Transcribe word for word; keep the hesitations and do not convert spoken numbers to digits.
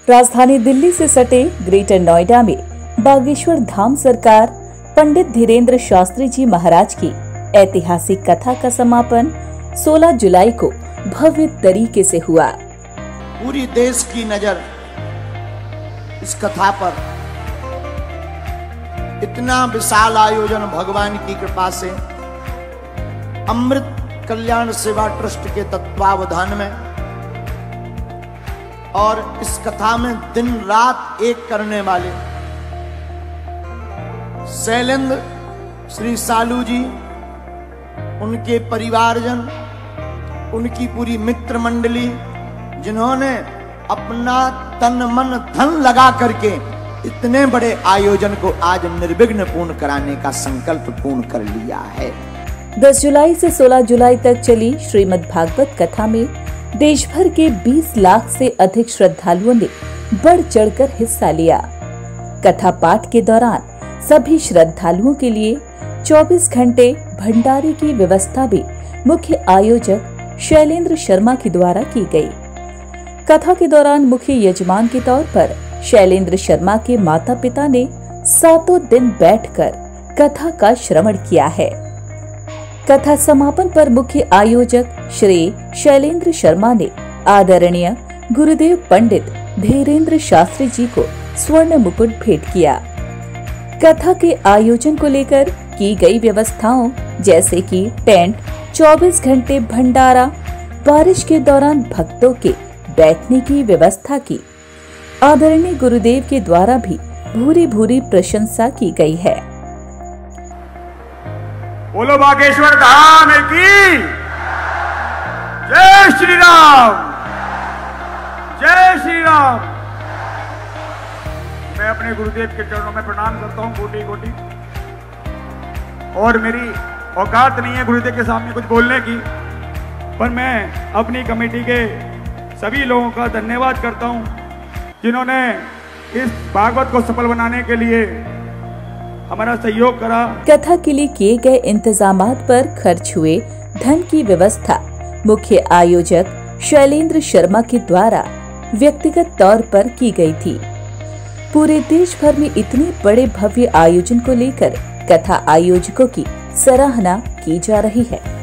राजधानी दिल्ली से सटे ग्रेटर नोएडा में बागेश्वर धाम सरकार पंडित धीरेन्द्र शास्त्री जी महाराज की ऐतिहासिक कथा का समापन सोलह जुलाई को भव्य तरीके से हुआ। पूरी देश की नजर इस कथा पर, इतना विशाल आयोजन भगवान की कृपा से अमृत कल्याण सेवा ट्रस्ट के तत्वावधान में, और इस कथा में दिन रात एक करने वाले शैलेंद्र श्री सालू जी, उनके परिवारजन, उनकी पूरी मित्र मंडली, जिन्होंने अपना तन मन धन लगा करके इतने बड़े आयोजन को आज निर्विघ्न पूर्ण कराने का संकल्प पूर्ण कर लिया है। दस जुलाई से सोलह जुलाई तक चली श्रीमद् भागवत कथा में देश भर के बीस लाख से अधिक श्रद्धालुओं ने बढ़ चढ़कर हिस्सा लिया। कथा पाठ के दौरान सभी श्रद्धालुओं के लिए चौबीस घंटे भंडारे की व्यवस्था भी मुख्य आयोजक शैलेंद्र शर्मा के द्वारा की गई। कथा के दौरान मुख्य यजमान के तौर पर शैलेंद्र शर्मा के माता पिता ने सातों दिन बैठकर कथा का श्रवण किया है। कथा समापन पर मुख्य आयोजक श्री शैलेंद्र शर्मा ने आदरणीय गुरुदेव पंडित धीरेन्द्र शास्त्री जी को स्वर्ण मुकुट भेंट किया। कथा के आयोजन को लेकर की गई व्यवस्थाओं जैसे कि टेंट, चौबीस घंटे भंडारा, बारिश के दौरान भक्तों के बैठने की व्यवस्था की आदरणीय गुरुदेव के द्वारा भी भूरी भूरी प्रशंसा की गई है। बोलो बागेश्वर धाम की जय श्री राम, जय श्री राम। मैं अपने गुरुदेव के चरणों में प्रणाम करता हूं कोटि कोटि। और मेरी औकात नहीं है गुरुदेव के सामने कुछ बोलने की, पर मैं अपनी कमेटी के सभी लोगों का धन्यवाद करता हूं जिन्होंने इस भागवत को सफल बनाने के लिए हमारा सहयोग करा। कथा के लिए किए गए इंतजामात पर खर्च हुए धन की व्यवस्था मुख्य आयोजक शैलेंद्र शर्मा के द्वारा व्यक्तिगत तौर पर की गई थी। पूरे देश भर में इतने बड़े भव्य आयोजन को लेकर कथा आयोजकों की सराहना की जा रही है।